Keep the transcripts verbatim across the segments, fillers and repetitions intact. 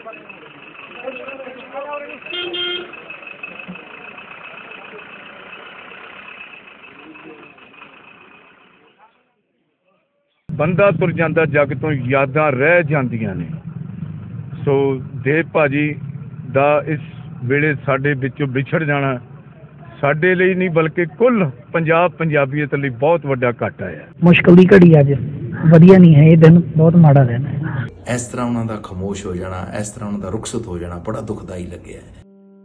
ਬੰਦਾ ਤੁਰ ਜਾਂਦਾ ਜੱਗ ਤੋਂ, ਯਾਦਾਂ ਰਹਿ ਜਾਂਦੀਆਂ ਨੇ। ਸੋ ਦੇਵ ਭਾਜੀ ਦਾ ਇਸ ਵੇਲੇ ਸਾਡੇ ਵਿੱਚੋਂ ਵਿਛੜ ਜਾਣਾ ਸਾਡੇ ਲਈ ਨਹੀਂ ਬਲਕਿ ਕੁੱਲ ਪੰਜਾਬ ਪੰਜਾਬੀਅਤ ਲਈ ਬਹੁਤ ਵੱਡਾ ਘਾਟਾ ਹੈ। ਮੁਸ਼ਕਿਲ ਦੀ ਘੜੀ ਅੱਜ ਵਧੀਆ ਨਹੀਂ ਹੈ, ਇਹ ਦਿਨ ਬਹੁਤ ਮਾੜਾ ਦਿਨ ਹੈ। ਇਸ ਤਰ੍ਹਾਂ ਉਹਨਾਂ ਦਾ ਖਾਮੋਸ਼ ਹੋ ਜਾਣਾ, ਇਸ ਤਰ੍ਹਾਂ ਉਹਨਾਂ ਦਾ ਰੁਖਸਤ ਹੋ ਜਾਣਾ ਬੜਾ ਦੁਖਦਾਈ ਲੱਗਿਆ ਹੈ।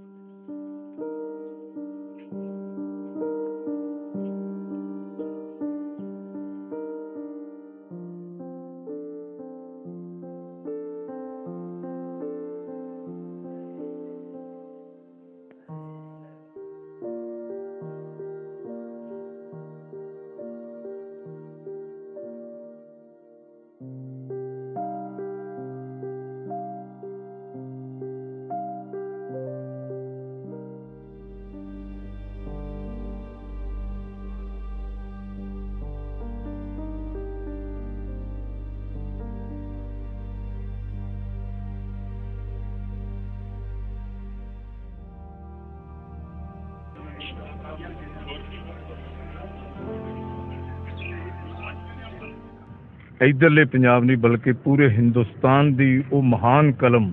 ਇੱਧਰਲੇ ਪੰਜਾਬ ਨਹੀਂ ਬਲਕਿ ਪੂਰੇ ਹਿੰਦੁਸਤਾਨ ਦੀ ਉਹ ਮਹਾਨ ਕਲਮ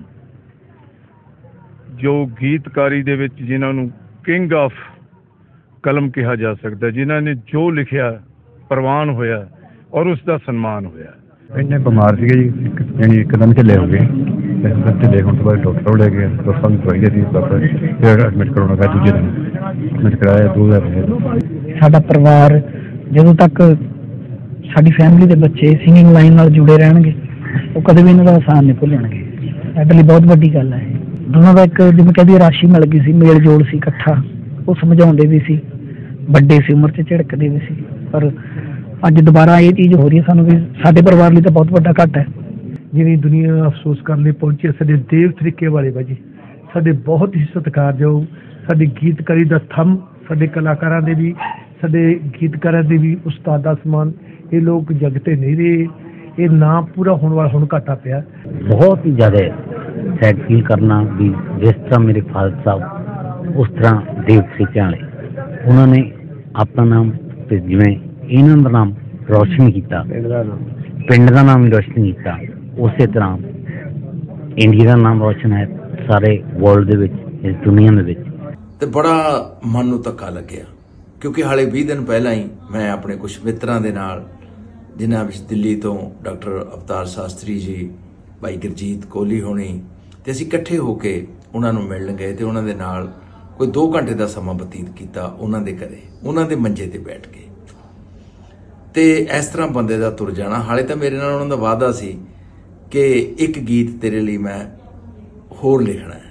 ਜੋ ਗੀਤਕਾਰੀ ਦੇ ਵਿੱਚ ਜਿਨ੍ਹਾਂ ਨੂੰ ਕਿੰਗ ਆਫ ਕਲਮ ਕਿਹਾ ਜਾ ਸਕਦਾ, ਜਿਨ੍ਹਾਂ ਨੇ ਜੋ ਲਿਖਿਆ ਪ੍ਰਵਾਨ ਹੋਇਆ ਔਰ ਉਸ ਦਾ ਸਨਮਾਨ ਹੋਇਆ। ਇੰਨੇ ਬਿਮਾਰ ਸੀਗੇ ਜੀ, ਯਾਨੀ ਇੱਕਦਮ ਢਿੱਲੇ ਹੋ ਗਏ। ਢਿੱਲੇ ਹੋਣ ਤੋਂ ਬਾਅਦ ਡਾਕਟਰ ਕੋਲ ਲੈ ਗਏ, ਡਾਕਟਰ ਨੂੰ ਦਵਾਈ ਦਿੱਤੀ, ਫਿਰ ਐਡਮਿਟ ਕਰਾਉਣਾ ਪਿਆ। ਦੂਜੇ ਦਿਨ ਐਡਮਿਟ ਕਰਾਇਆ, ਦੋ ਹਜ਼ਾਰ। ਸਾਡਾ ਪਰਿਵਾਰ ਜਦੋਂ ਤੱਕ ਸਾਡੀ ਫੈਮਿਲੀ ਦੇ ਬੱਚੇ ਸਿੰਗਿੰਗ ਲਾਈਨ ਨਾਲ ਜੁੜੇ ਰਹਿਣਗੇ, ਉਹ ਕਦੇ ਵੀ ਇਹਨਾਂ ਦਾ ਆਸਾਨ ਨਹੀਂ ਭੁੱਲਣਗੇ। ਸਾਡੇ ਲਈ ਬਹੁਤ ਵੱਡੀ ਗੱਲ ਹੈ। ਦੋਨਾਂ ਦਾ ਇੱਕ ਜਿਵੇਂ ਕਹਿੰਦੀ ਰਾਸ਼ੀ ਮਿਲ ਗਈ ਸੀ, ਮੇਲ ਜੋਲ ਸੀ ਇਕੱਠਾ। ਉਹ ਸਮਝਾਉਂਦੇ ਵੀ ਸੀ, ਵੱਡੇ ਸੀ ਉਮਰ 'ਚ, ਝਿੜਕਦੇ ਵੀ ਸੀ। ਪਰ ਅੱਜ ਦੁਬਾਰਾ ਇਹ ਚੀਜ਼ ਹੋ ਰਹੀ ਹੈ ਸਾਨੂੰ ਵੀ ਸਾਡੇ ਪਰਿਵਾਰ ਲਈ ਤਾਂ ਬਹੁਤ ਵੱਡਾ ਘਾਟਾ ਹੈ। ਜਿਹੜੀ ਦੁਨੀਆ ਅਫਸੋਸ ਕਰਨ ਲਈ ਪਹੁੰਚੀ ਹੈ ਸਾਡੇ ਦੇਵ ਤਰੀਕੇ ਵਾਲੇ ਭਾਜੀ, ਸਾਡੇ ਬਹੁਤ ਹੀ ਸਤਿਕਾਰਯੋਗ, ਸਾਡੀ ਗੀਤਕਾਰੀ ਦਾ ਥੰਮ, ਸਾਡੇ ਕਲਾਕਾਰਾਂ ਦੇ ਵੀ, ਸਾਡੇ ਗੀਤਕਾਰਾਂ ਦੇ ਵੀ ਉਸਤਾਦਾ ਸਮਾਨ। ਇਹ ਲੋਕ ਜਗ ਤੇ ਨਹੀਂ ਰਹੇ, ਇਹ ਨਾ ਪੂਰਾ ਹੋਣ ਵਾਲਾ ਹੁਣ ਘਾਟਾ ਪਿਆ। ਬਹੁਤ ਹੀ ਜ਼ਿਆਦਾ ਸੈਡ ਫੀਲ ਕਰਨਾ ਵੀ ਜਿਸ ਤਰ੍ਹਾਂ ਮੇਰੇ ਫਾਦਰ ਸਾਹਿਬ ਉਸ ਤਰ੍ਹਾਂ ਦੇਵ ਤਰੀਕੇ ਵਾਲੇ, ਉਹਨਾਂ ਨੇ ਆਪਣਾ ਨਾਮ ਤੇ ਜਿਵੇਂ ਇਹਨਾਂ ਦਾ ਨਾਮ ਰੌਸ਼ਨ ਕੀਤਾ, ਪਿੰਡ ਦਾ ਨਾਮ ਵੀ ਰੌਸ਼ਨ ਕੀਤਾ, ਉਸੇ ਤਰ੍ਹਾਂ ਇੰਡੀਆ ਦਾ ਨਾਮ ਰੌਸ਼ਨ ਹੈ ਸਾਰੇ ਵਰਲਡ ਦੇ ਵਿੱਚ, ਇਸ ਦੁਨੀਆ ਦੇ ਵਿੱਚ। ਤੇ ਬੜਾ ਮਨ ਨੂੰ ਧੱਕਾ ਲੱਗਿਆ ਕਿਉਂਕਿ ਹਾਲੇ ਵੀਹ ਦਿਨ ਪਹਿਲਾਂ ਹੀ ਮੈਂ ਆਪਣੇ ਕੁਝ ਮਿੱਤਰਾਂ ਦੇ ਨਾਲ, ਜਿਨ੍ਹਾਂ ਵਿੱਚ ਦਿੱਲੀ ਤੋਂ ਡਾਕਟਰ ਅਵਤਾਰ ਸ਼ਾਸਤਰੀ ਜੀ, ਭਾਈ ਗੁਰਜੀਤ ਕੋਹਲੀ ਹੋਣੀ, ਤੇ ਅਸੀਂ ਇਕੱਠੇ ਹੋ ਕੇ ਉਹਨਾਂ ਨੂੰ ਮਿਲਣ ਗਏ ਤੇ ਉਹਨਾਂ ਦੇ ਨਾਲ ਕੋਈ ਦੋ ਘੰਟੇ ਦਾ ਸਮਾਂ ਬਤੀਤ ਕੀਤਾ ਉਹਨਾਂ ਦੇ ਘਰੇ, ਉਹਨਾਂ ਦੇ ਮੰਜੇ ਤੇ ਬੈਠ ਕੇ। ਤੇ ਇਸ ਤਰ੍ਹਾਂ ਬੰਦੇ ਦਾ ਤੁਰ ਜਾਣਾ, ਹਾਲੇ ਤਾਂ ਮੇਰੇ ਨਾਲ ਉਹਨਾਂ ਦਾ ਵਾਅਦਾ ਸੀ ਕਿ ਇੱਕ ਗੀਤ ਤੇਰੇ ਲਈ ਮੈਂ ਹੋਰ ਲਿਖਣਾ ਹੈ।